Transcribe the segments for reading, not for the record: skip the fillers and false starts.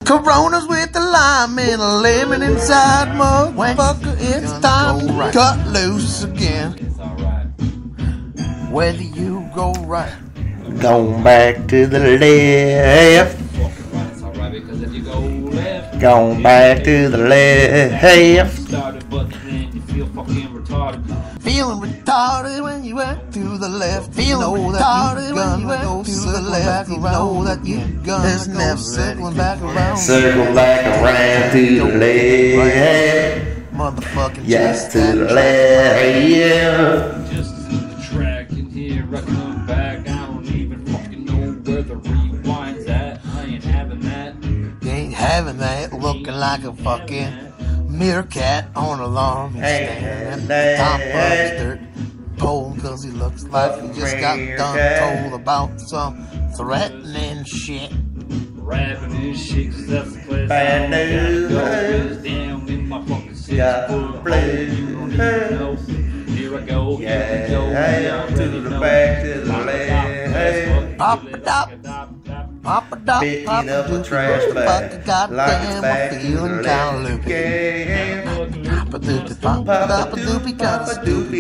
Coronas with the lime and a lemon inside, motherfucker. It's time to cut loose again. Whether you go right, going back to the left. Going back to the left. Feeling retarded when you went to the left. Feeling retarded when you went to the left. You know that you're gonna go circling back around. Circle back around to the left. Motherfucking Yes, to the left. Yeah. Just to the track and here I come back. I don't even fucking know where the rewind's at. I ain't having that. You ain't having that, looking like a fucking meerkat on alarm. He's standing at the top of his dirt pole because he looks like he just got done told about some threatening shit. Rapping his shit, 'cause that's the place Bad I news, gotta go. Is down in my fucking city. Yeah, Full of blue. holes you don't even know. Here I go, here I go. Yeah, to the back, to the left. Pop-a-dop, pop-a-dop, Picking up a trash bag, goddamn, back I'm to feeling the kinda left loopy. again. Pop-a-doopy, pop-a-dop-a-doopy, kinda stupid.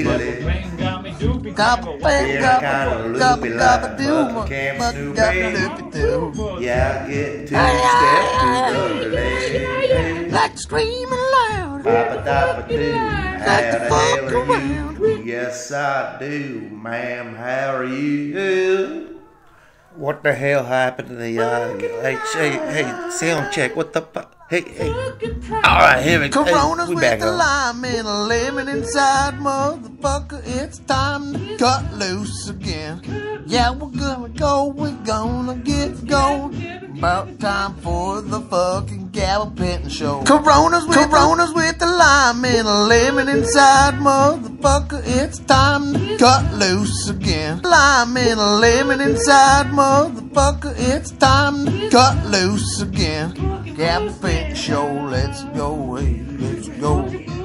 Yeah, kinda loopy like Buck Camp Snoopy. Yeah, get 2 steps to the left. Like screaming loud, Papa-dapa-doo, like to how the fuck hell are around. you? Yes, I do, ma'am. How are you? What the hell happened to the hey, sound check. What the fuck? Hey. All right, here we go. Coronas We with back the on. lime and a lemon inside, motherfucker. It's time to cut loose again. Yeah, we're gonna get going. About time for the fucking Gabba Pinton show. Coronas with the lime and a lemon inside, motherfucker. It's time to cut loose again. Lime and a lemon inside, motherfucker. It's time to cut loose again. Gabba Pinton show, let's go, hey, let's go.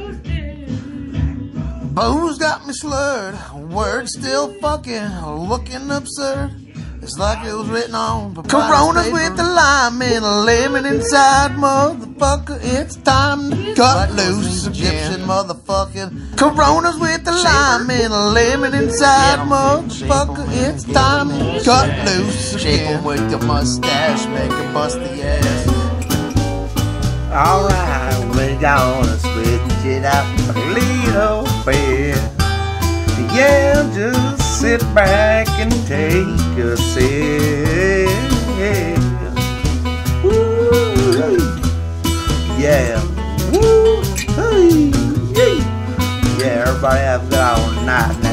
Booze got me slurred, words still fucking looking absurd. It's like it was written on Coronas with the lime and a lemon inside, motherfucker. It's time to cut loose again, motherfucking. Coronas with the lime and a lemon inside, motherfucker. It's time to cut loose again. Shape 'em with your mustache, make 'em bust the ass. Alright, we're gonna switch it up a little bit. Yeah, just sit back and take a sip. Woo, yeah. Woo, yeah, everybody have a good night now.